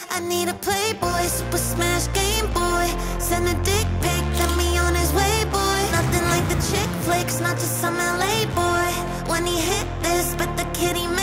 I need a playboy, super smash Game Boy. Send a dick pic, get me on his way, boy. Nothing like the chick flicks, not just some LA boy. When he hit this, bet the kitty